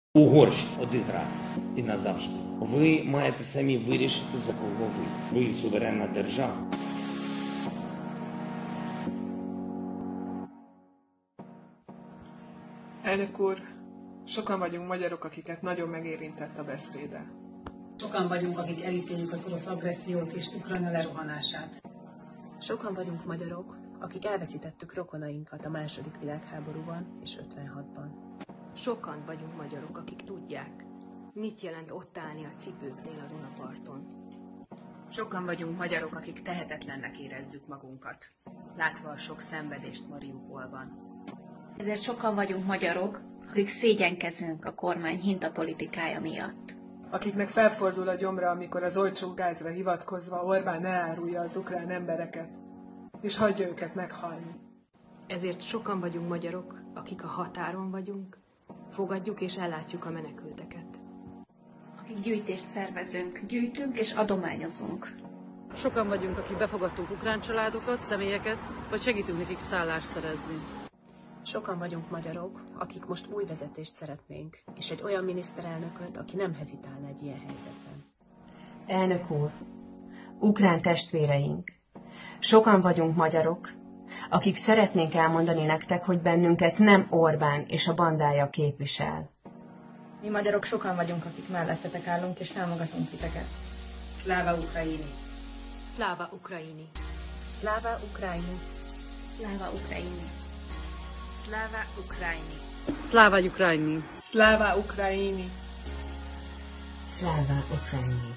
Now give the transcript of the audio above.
Угорщина один раз і назавжди. Ви маєте самі вирішити, за кого ви. Ви суверенна держава. Elnök úr, sokan vagyunk magyarok, akiket nagyon megérintett a beszéde. Sokan vagyunk, akik elítéljük az orosz agressziót és Ukrajna lerohanását. Sokan vagyunk magyarok, akik elveszítettük rokonainkat a II. Világháborúban és 56-ban. Sokan vagyunk magyarok, akik tudják, mit jelent ott állni a cipőknél a Dunaparton. Sokan vagyunk magyarok, akik tehetetlennek érezzük magunkat, látva a sok szenvedést Mariupolban. Ezért sokan vagyunk magyarok, akik szégyenkezünk a kormány hintapolitikája miatt. Akiknek felfordul a gyomra, amikor az olcsó gázra hivatkozva Orbán elárulja az ukrán embereket, és hagyja őket meghalni. Ezért sokan vagyunk magyarok, akik a határon vagyunk, fogadjuk és ellátjuk a menekülteket. Akik gyűjtést szervezünk, gyűjtünk és adományozunk. Sokan vagyunk, akik befogadtunk ukrán családokat, személyeket, vagy segítünk nekik szállást szerezni. Sokan vagyunk magyarok, akik most új vezetést szeretnénk, és egy olyan miniszterelnököt, aki nem hezitálna egy ilyen helyzetben. Elnök úr, ukrán testvéreink, sokan vagyunk magyarok, akik szeretnénk elmondani nektek, hogy bennünket nem Orbán és a bandája képvisel. Mi magyarok sokan vagyunk, akik mellettetek állunk és támogatunk titeket. Szláva Ukrajini! Szláva Ukrajini! Szláva Ukrajini! Szláva Ukrajini! Szláva Ukrajini! Szláva Ukrajini! Szláva Ukrajini! Szláva Ukrajini!